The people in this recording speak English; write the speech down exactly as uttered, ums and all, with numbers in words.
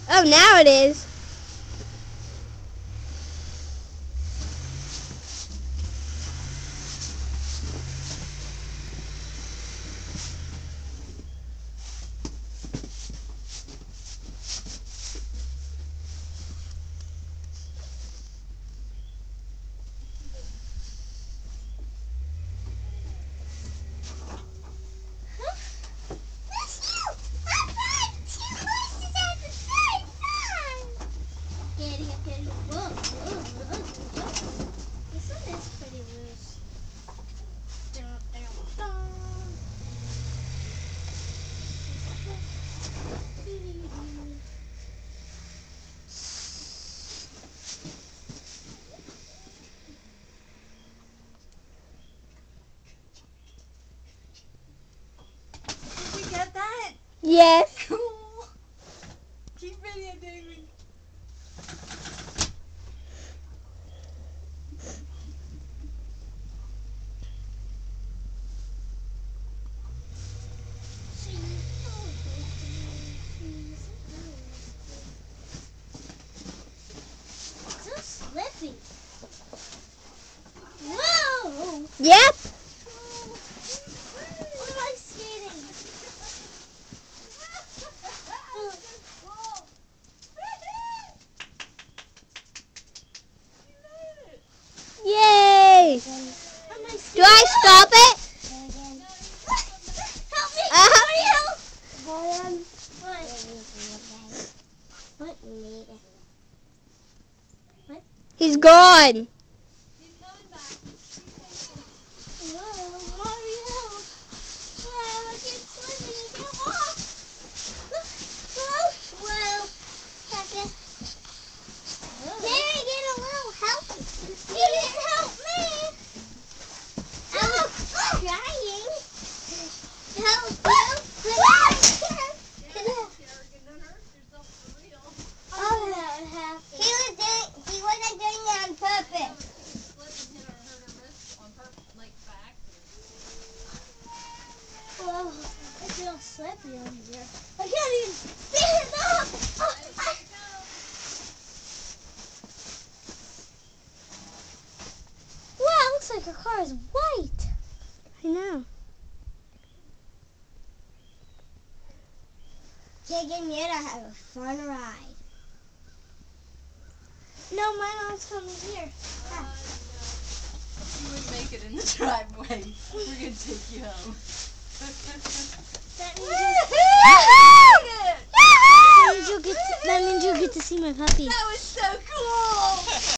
Oh, now it is. Yes. Cool. Keep videotaping. So slippy. Whoa. Yep. What am I skating? Yay. Do I stop it? Help me! Uh-huh. Somebody help! What? What? He's gone. Whoa, Mario! Wow, I keep slipping. Get off! Whoa! Whoa! Second. Mary, get a little help. You didn't help me! I was trying. Help you? Oh, that would happen. He was doing, he wasn't doing it on purpose. Whoa, I feel slippy on here. I can't even stand up! Oh, I... Wow, it looks like her car is white. I know. Jake and Yetta have a fun ride. No, my mom's coming here. Uh, no. You wouldn't make it in the driveway. We're going to take you home. That means, Woohoo! that means you'll get to, that means you'll get to see my puppy. That was so cool!